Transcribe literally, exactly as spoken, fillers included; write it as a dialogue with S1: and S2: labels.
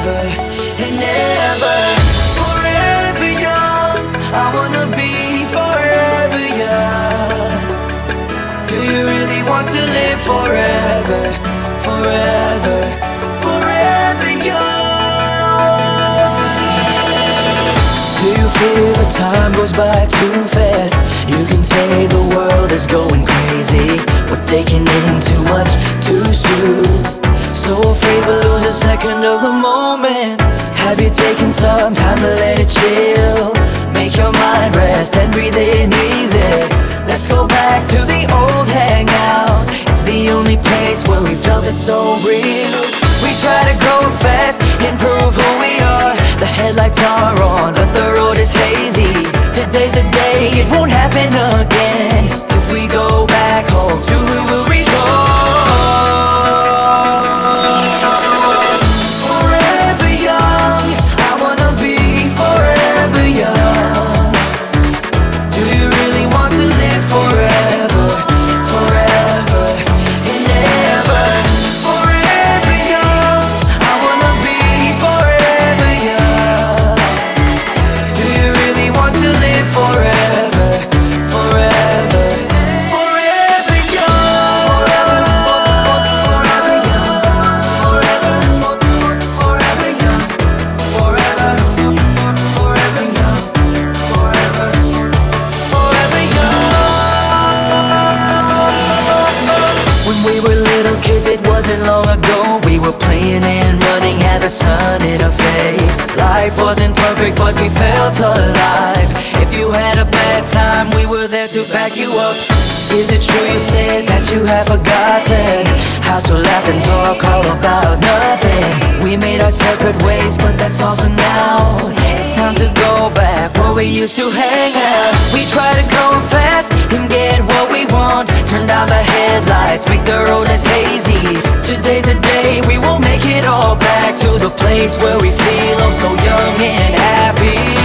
S1: forever and ever. Forever young, I wanna be forever young. Do you really want to live forever, forever, forever young? Do you feel the time goes by too fast? You can say the world is going crazy. We're taking in too much too soon. So afraid we'll lose a second of the moment. Have you taken some time to let it chill? Make your mind rest and breathe in easy. Let's go back to the old hangout. It's the only place where we felt it so real. We try to grow fast, improve who we are. The headlights are on, but the road is hazy. Today's the day, it won't happen again. If we go back home, to who will we go? Forever young, I wanna be forever young. Do you really want to live forever, forever and ever? Forever young, I wanna be forever young. Do you really want to live forever, forever, forever young? Forever young, forever, forever young, forever, forever young, forever, forever young. When we were little kids, it wasn't long ago. We were playing and running, had the sun in our face. Life wasn't perfect, but we felt alive. If you had a bad time, we were there to back you up. Is it true you said that you have forgotten how to laugh and talk all about nothing? We made our separate ways, but that's all for now. It's time to go back where we used to hang out. We try to go fast and get what we want. Turn down the headlights, make the road less hazy. Today's the day, we will make it all back to the place where we feel oh so young and happy.